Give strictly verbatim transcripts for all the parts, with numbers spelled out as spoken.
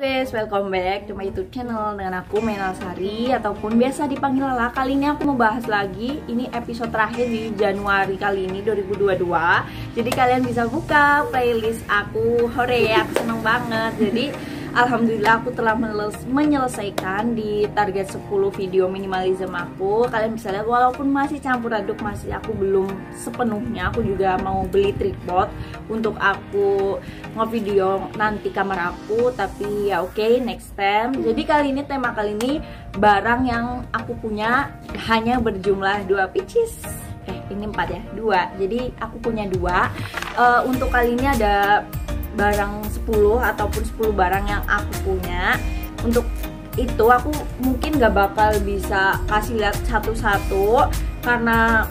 Guys, welcome back to my YouTube channel dengan aku Menal Sari ataupun biasa dipanggil Lala. Kali ini aku mau bahas lagi, ini episode terakhir di Januari kali ini dua ribu dua puluh dua. Jadi kalian bisa buka playlist aku. Hore, aku seneng banget. Jadi alhamdulillah aku telah menyelesaikan di target sepuluh video minimalism aku. Kalian bisa lihat walaupun masih campur aduk, masih aku belum sepenuhnya. Aku juga mau beli tripod untuk aku ngevideo nanti kamar aku. Tapi ya oke, okay, next time. Jadi kali ini, tema kali ini barang yang aku punya hanya berjumlah dua pieces. Eh ini empat ya, dua. Jadi aku punya dua. uh, Untuk kali ini ada barang sepuluh ataupun sepuluh barang yang aku punya. Untuk itu aku mungkin gak bakal bisa kasih lihat satu-satu karena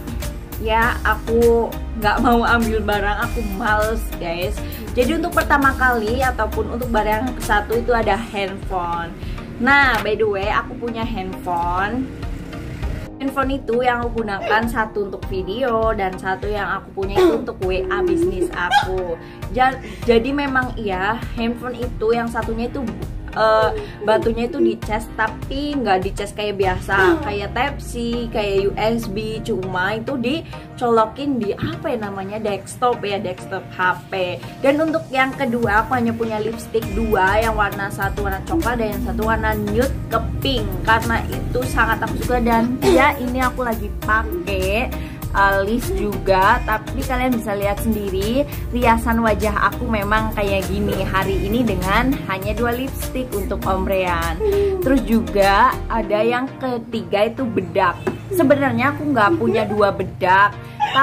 ya aku gak mau ambil barang, aku males guys. Jadi untuk pertama kali ataupun untuk barang yang ke satu itu ada handphone. Nah by the way aku punya handphone. Handphone itu yang aku gunakan satu untuk video dan satu yang aku punya itu untuk W A bisnis aku. Jadi memang iya, handphone itu yang satunya itu uh, batunya itu dicas, tapi nggak dicas kayak biasa, kayak Type C, kayak U S B, cuma itu dicolokin di apa ya namanya, desktop ya, desktop H P. Dan untuk yang kedua aku hanya punya lipstick dua, yang warna satu warna coklat dan yang satu warna nude ke pink, karena itu sangat aku suka. Dan ya ini aku lagi pakai alis juga, tapi kalian bisa lihat sendiri riasan wajah aku memang kayak gini hari ini dengan hanya dua lipstick untuk ombrean. Terus juga ada yang ketiga itu bedak. Sebenarnya aku nggak punya dua bedak,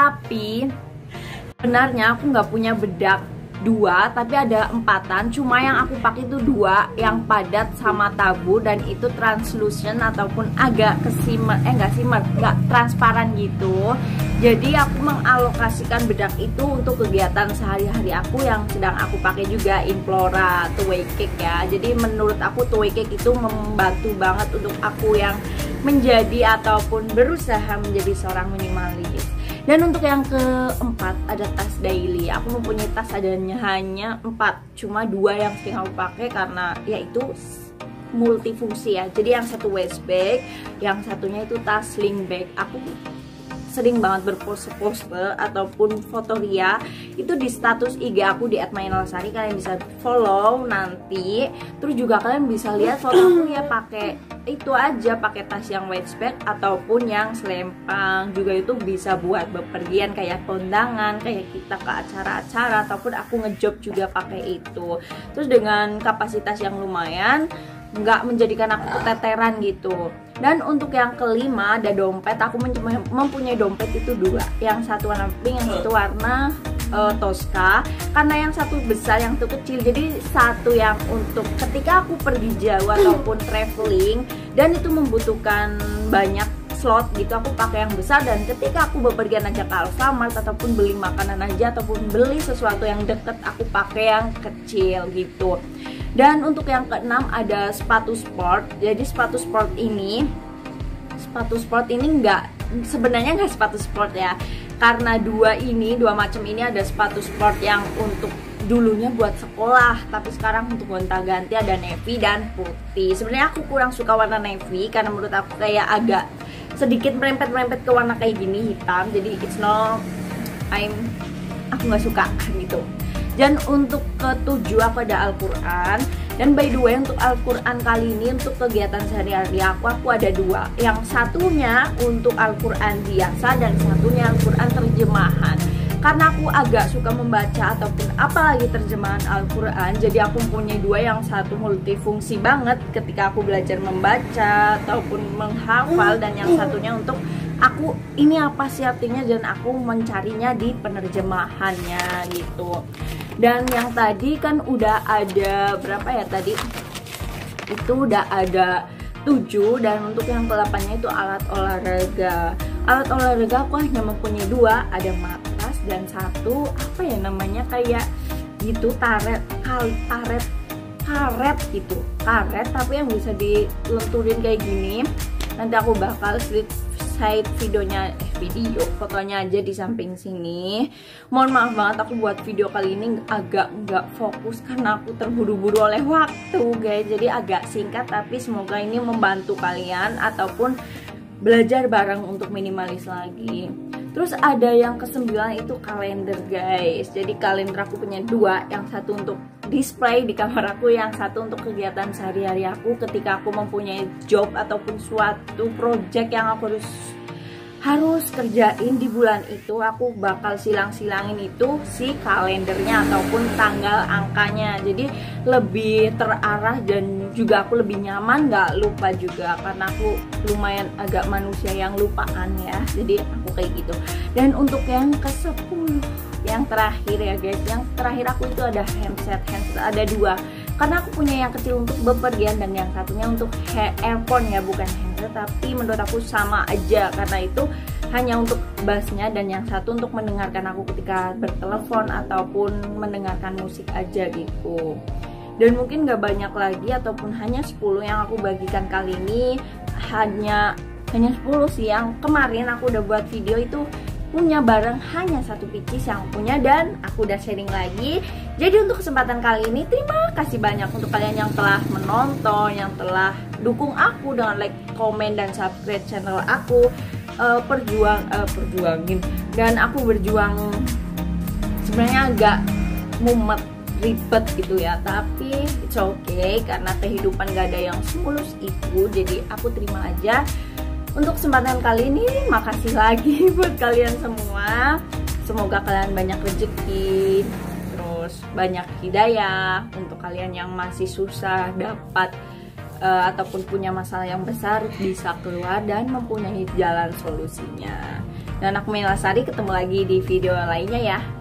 tapi sebenarnya aku nggak punya bedak dua, tapi ada empatan. Cuma yang aku pakai itu dua, yang padat sama tabu, dan itu translucent ataupun agak kesimer, eh nggak simer, nggak transparan gitu. Jadi aku mengalokasikan bedak itu untuk kegiatan sehari-hari aku yang sedang aku pakai juga, Implora two way cake ya. Jadi menurut aku two way cake itu membantu banget untuk aku yang menjadi ataupun berusaha menjadi seorang minimalis. Dan untuk yang keempat ada tas daily. Aku mempunyai tas adanya hanya empat, cuma dua yang sering aku pakai karena yaitu multifungsi ya. Jadi yang satu waist bag, yang satunya itu tas sling bag. Aku sering banget berpose-pose ataupun foto ria itu di status I G aku di at mainalsari. Kalian bisa follow nanti. Terus juga kalian bisa lihat foto aku ya pakai itu aja, pakai tas yang waist bag ataupun yang selempang. Juga itu bisa buat bepergian kayak kondangan, kayak kita ke acara-acara, ataupun aku ngejob juga pakai itu. Terus dengan kapasitas yang lumayan, nggak menjadikan aku keteteran gitu. Dan untuk yang kelima ada dompet. Aku mempunyai dompet itu dua, yang satu warna pink, yang satu warna uh, Tosca. Karena yang satu besar, yang satu kecil. Jadi satu yang untuk ketika aku pergi jauh ataupun traveling dan itu membutuhkan banyak slot gitu, aku pakai yang besar. Dan ketika aku bepergian aja ke Alfamart ataupun beli makanan aja ataupun beli sesuatu yang deket, aku pakai yang kecil gitu. Dan untuk yang keenam ada sepatu sport. Jadi sepatu sport ini sepatu sport ini enggak, sebenarnya enggak sepatu sport ya, karena dua ini dua macam ini ada sepatu sport yang untuk dulunya buat sekolah, tapi sekarang untuk gonta-ganti ada navy dan putih. Sebenarnya aku kurang suka warna navy karena menurut aku kayak agak sedikit merempet-merempet ke warna kayak gini hitam. Jadi it's no, I'm aku nggak suka gitu. Dan untuk ketujuh aku ada Al-Quran. Dan by the way untuk Al-Quran kali ini untuk kegiatan sehari-hari aku, aku ada dua. Yang satunya untuk Al-Quran biasa dan satunya Al-Quran terjemahan. Karena aku agak suka membaca ataupun apalagi terjemahan Al-Quran, jadi aku mempunyai dua, yang satu multifungsi banget ketika aku belajar membaca ataupun menghafal, dan yang satunya untuk aku ini apa sih artinya dan aku mencarinya di penerjemahannya gitu. Dan yang tadi kan udah ada berapa ya tadi? Itu udah ada tujuh. Dan untuk yang ke-delapan-nya itu alat olahraga. Alat olahraga aku hanya mempunyai dua, ada matras dan satu apa ya namanya kayak gitu, taret, kali taret, karet gitu, karet tapi yang bisa dilenturin kayak gini. Nanti aku bakal slide selesai videonya eh video fotonya aja di samping sini. Mohon maaf banget aku buat video kali ini agak nggak fokus karena aku terburu-buru oleh waktu guys. Jadi agak singkat tapi semoga ini membantu kalian ataupun belajar bareng untuk minimalis lagi. Terus ada yang kesembilan itu kalender guys. Jadi kalender aku punya dua, yang satu untuk display di kamar aku, yang satu untuk kegiatan sehari-hari aku ketika aku mempunyai job ataupun suatu project yang aku harus harus kerjain di bulan itu. Aku bakal silang-silangin itu si kalendernya ataupun tanggal angkanya, jadi lebih terarah dan juga aku lebih nyaman, nggak lupa juga karena aku lumayan agak manusia yang lupaan ya, jadi aku kayak gitu. Dan untuk yang ke sepuluh, yang terakhir ya guys, yang terakhir aku itu ada handset. Handset ada dua karena aku punya yang kecil untuk bepergian dan yang satunya untuk earphone ya, bukan handset, tapi menurut aku sama aja karena itu hanya untuk bassnya dan yang satu untuk mendengarkan aku ketika bertelepon ataupun mendengarkan musik aja gitu. Dan mungkin gak banyak lagi ataupun hanya sepuluh yang aku bagikan kali ini, hanya hanya sepuluh sih. Yang kemarin aku udah buat video itu punya barang hanya satu pieces yang punya dan aku udah sharing lagi. Jadi untuk kesempatan kali ini terima kasih banyak untuk kalian yang telah menonton, yang telah dukung aku dengan like, komen, dan subscribe channel aku. uh, perjuang uh, perjuangin dan aku berjuang sebenarnya agak mumet, ribet gitu ya, tapi it's okay karena kehidupan gak ada yang semulus itu, jadi aku terima aja. Untuk kesempatan kali ini makasih lagi buat kalian semua, semoga kalian banyak rezeki, terus banyak hidayah. Untuk kalian yang masih susah dapat uh, ataupun punya masalah yang besar bisa keluar dan mempunyai jalan solusinya. Dan aku Mela Sari, ketemu lagi di video lainnya ya.